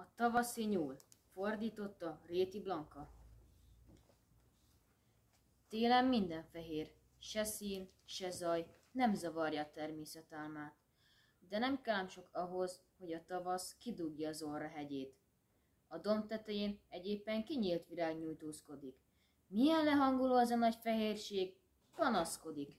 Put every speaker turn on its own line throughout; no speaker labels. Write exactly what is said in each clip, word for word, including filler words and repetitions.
A tavaszi nyúl, fordította Réti Blanka. Télen minden fehér, se szín, se zaj nem zavarja a természet álmát, de nem kell sok ahhoz, hogy a tavasz kidugja az orra hegyét. A domb tetején egy éppen kinyílt virág nyújtózkodik. Milyen lehangoló az a nagy fehérség, panaszkodik.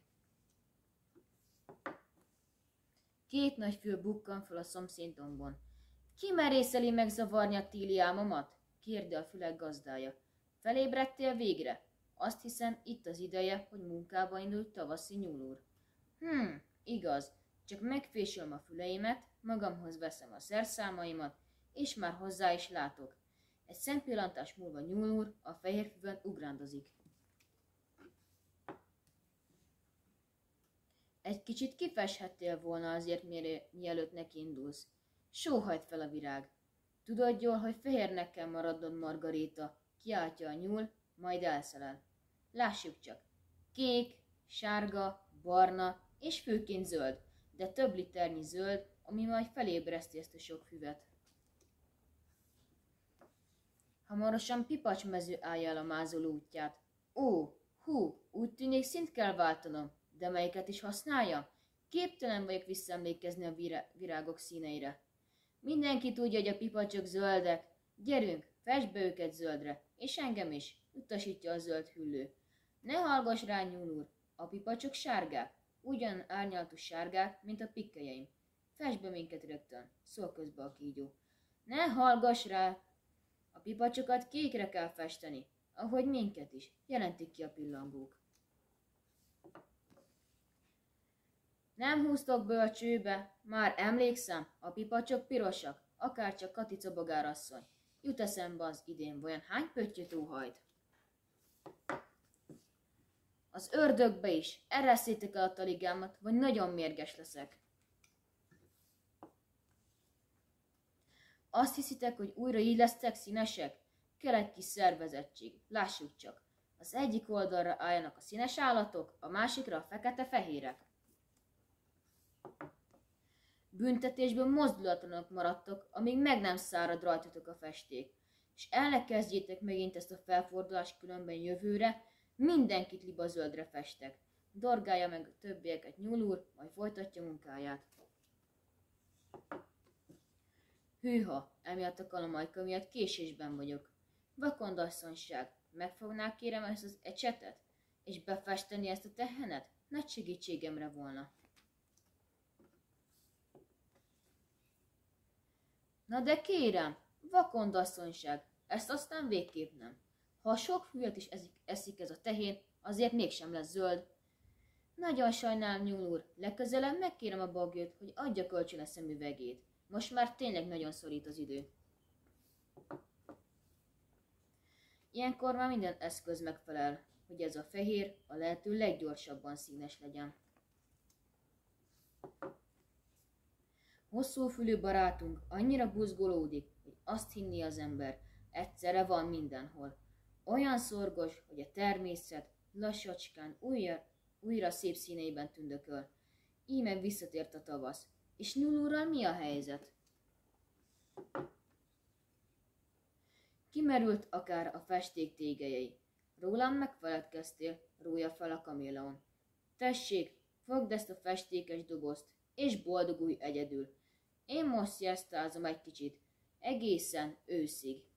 Két nagy fül bukkan fel a szomszéd dombon. Ki merészeli megzavarni a téli álmomat? Kérdi a fülek gazdája. Felébredtél végre? Azt hiszem, itt az ideje, hogy munkába indult tavaszi nyúl úr. Hm, igaz, csak megfésülöm a füleimet, magamhoz veszem a szerszámaimat, és már hozzá is látok. Egy szempillantás múlva nyúl úr a fehér füvön ugrándozik. Egy kicsit kifeshettél volna azért, mielőtt neki indulsz. Sóhajt fel a virág. Tudod jól, hogy fehérnek kell maradnod, Margaréta, kiáltja a nyúl, majd elszelel. Lássuk csak. Kék, sárga, barna és főként zöld, de több liternyi zöld, ami majd felébreszti ezt a sok füvet. Hamarosan pipacsmező állja el a mázoló útját. Ó, hú, úgy tűnik, szint kell váltanom, de melyiket is használja? Képtelen vagyok visszaemlékezni a virágok színeire. Mindenki tudja, hogy a pipacsok zöldek. Gyerünk, fesd be őket zöldre, és engem is, utasítja a zöld hüllő. Ne hallgass rá, nyúl úr, a pipacsok sárgák, ugyan árnyaltú sárgák, mint a pikkelyeim. Fesd be minket rögtön, szól közbe a kígyó. Ne hallgass rá, a pipacsokat kékre kell festeni, ahogy minket is, jelentik ki a pillangók. Nem húztok be a csőbe, már emlékszem, a pipacsok pirosak, akárcsak Katica bogárasszony. Jut eszembe az idén, vajon hány pöttyöt óhajt? Az ördögbe is, ereszétek el a taligámat, vagy nagyon mérges leszek. Azt hiszitek, hogy újra így lesztek színesek? Kell egy kis szervezettség, lássuk csak. Az egyik oldalra álljanak a színes állatok, a másikra a fekete-fehérek. Büntetésből mozdulatlanok maradtok, amíg meg nem szárad rajtatok a festék, és el ne kezdjétek megint ezt a felfordulást, különben jövőre mindenkit libazöldre festek. Dorgálja meg a többieket nyúl úr, majd folytatja munkáját. Hűha, emiatt a kalamajka miatt késésben vagyok. Vakondasszonyság, megfognák kérem ezt az ecsetet, és befesteni ezt a tehenet? Nagy segítségemre volna. Na de kérem, vakondasszonyság, ezt aztán végképp nem. Ha sok füvet is eszik, eszik ez a tehén, azért mégsem lesz zöld. Nagyon sajnálom, nyúl úr, legközelebb megkérem a bagyot, hogy adja kölcsön a szemüvegét. Most már tényleg nagyon szorít az idő. Ilyenkor már minden eszköz megfelel, hogy ez a fehér a lehető leggyorsabban színes legyen. Hosszúfülű barátunk annyira buzgolódik, hogy azt hinni az ember, egyszerre van mindenhol. Olyan szorgos, hogy a természet lassacskán újra, újra szép színeiben tündököl. Íme visszatért a tavasz. És nyúl úrral mi a helyzet? Kimerült akár a festék tégelyei. Rólam megfeledkeztél, rója fel a kaméleon. Tessék, fogd ezt a festékes dobozt, és boldogulj egyedül. Én most sziasztázom egy kicsit, egészen őszig.